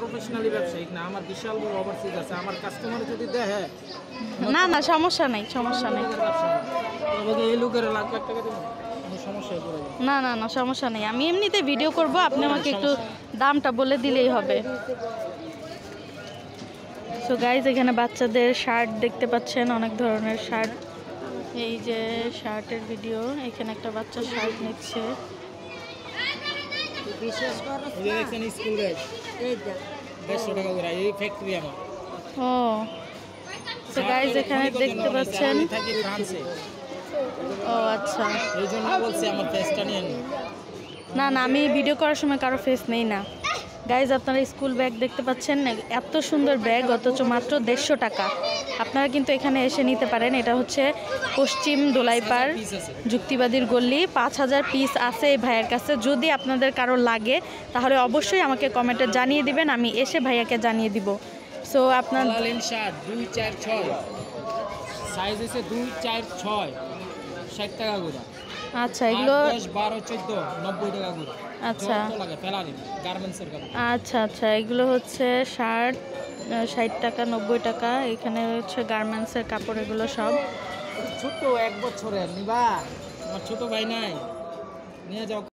Professionally ব্যবসায়িক না, আমার বিশাল বড় ওভারসিজ আছে। আমার কাস্টমার যদি দেখে না না সমস্যা নাই, সমস্যা নেই। তবে এই লোকের লাখ লাখ টাকা দেবো, কোনো সমস্যা পড়ে যাবে। না না না সমস্যা নেই, আমি এমনিতে ভিডিও করব, আপনি আমাকে একটু দামটা বলে দিলেই হবে। সো গাইজ এখানে বাচ্চাদের শার্ট দেখতে পাচ্ছেন, অনেক ধরনের শার্ট। এই যে শার্টের ভিডিও, এখানে একটা বাচ্চা শার্ট নিচ্ছে। এই যে দেখছেন স্কুল ব্যাগ, এই 150 টাকা করে, এই ফ্যাক্টরি আমার। ও তো গাইজ এখানে দেখতে পাচ্ছেন। আমি থাকি ফ্রান্সে, ও আচ্ছা। এই জন্য বলছি আমার ফেসটা নিয়ে নিন। না না আমি ভিডিও করার সময় কারো ফেস নেই না। গাইজ আপনারা স্কুল ব্যাগ দেখতে পাচ্ছেন, এত সুন্দর ব্যাগ, অথচ মাত্র 150 টাকা। আপনারা কিন্তু এখানে এসে নিতে পারেন। এটা হচ্ছে পশ্চিম দোলাইপাড় যুক্তিবাদীর গল্লি, 5000 পিস আছে এই ভাইয়ের কাছে। যদি আপনাদের কারো লাগে তাহলে অবশ্যই আমাকে কমেন্টে জানিয়ে দিবেন, আমি এসে ভাইয়াকে জানিয়ে দিব। সো আপনার লালিন শার্ট 2, 4, 6 সাইজ আছে 2, 4, 6 60 টাকা করে। আচ্ছা এগুলো 10, 12, 14 90 টাকা করে। আচ্ছা যত লাগে ফেলারি গার্মেন্টসের কাপড়। আচ্ছা আচ্ছা এগুলো হচ্ছে শার্ট 60 টাকা 90 টাকা। এখানে হচ্ছে গার্মেন্টসের কাপড়, এগুলো সব। ছোট 1 বছরের নিবা, আমার ছোট ভাই নাই, নিয়ে যাও।